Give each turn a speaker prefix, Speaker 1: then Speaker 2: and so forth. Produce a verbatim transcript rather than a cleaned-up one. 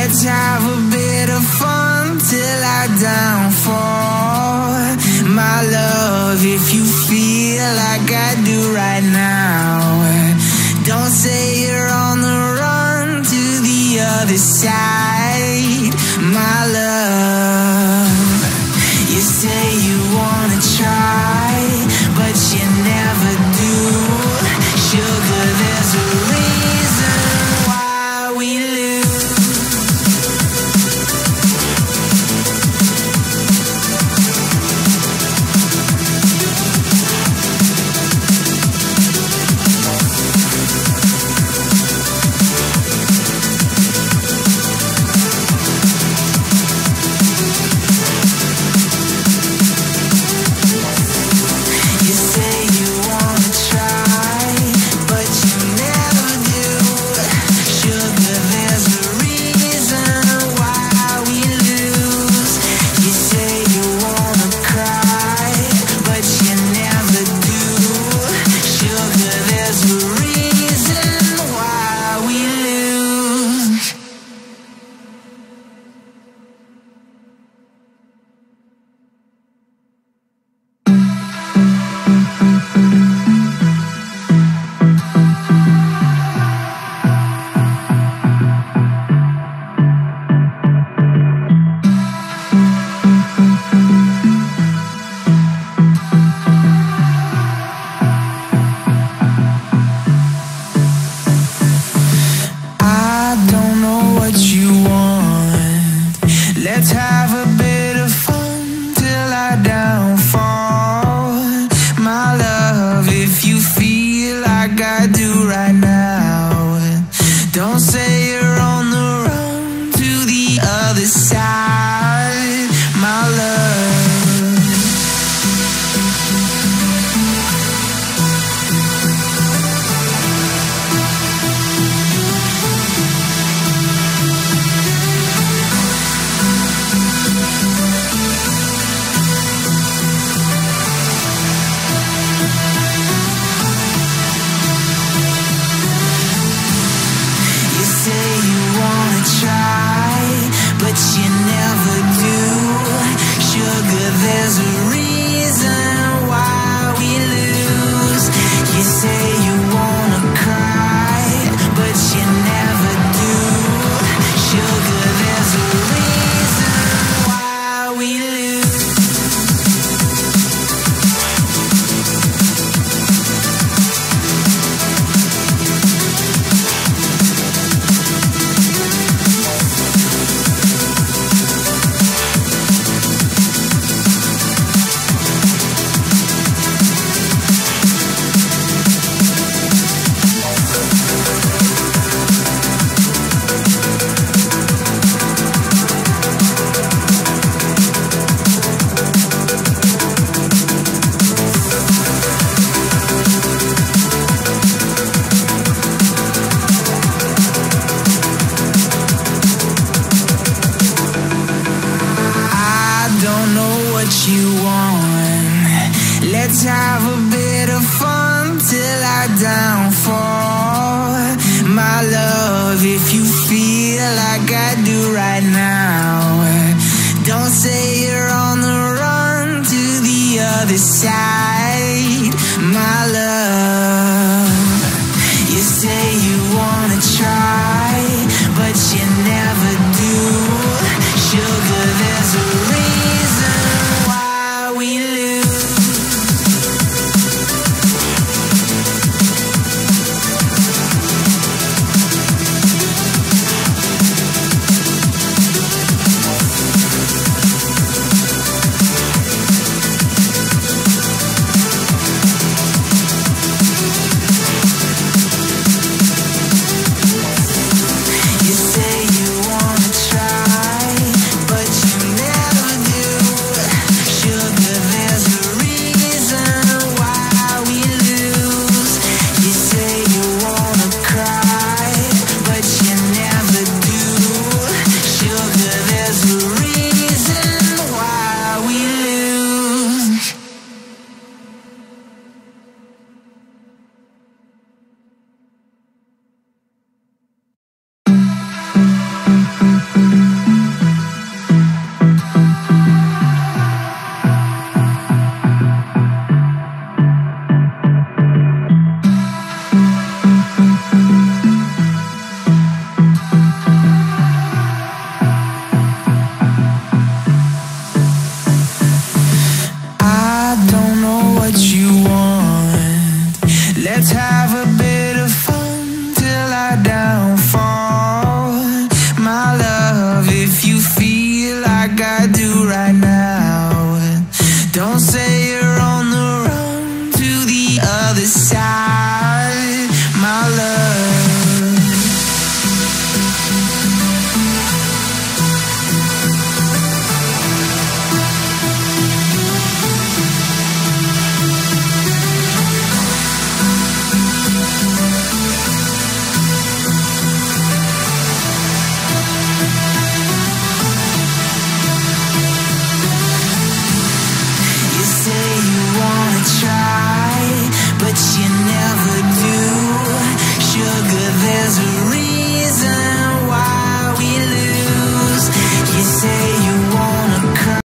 Speaker 1: Let's have a bit of fun till I downfall. My love, if you feel like I do right now, don't say you're on the run to the other side. My love, you say you wanna try, but you never do. Sugar, there's a reason why we lose. Let's have a bit of fun till I downfall. My love, if you feel like I do right now, don't say you're on the run to the other side. My love, but you never do. Sugar, there's a reason why we lose. You say you wanna cry, but you never do. Sugar, there's a reason why we lose. You want. Let's have a bit of fun till I downfall. My love, if you feel like I do right now, don't say you're on the run to the other side.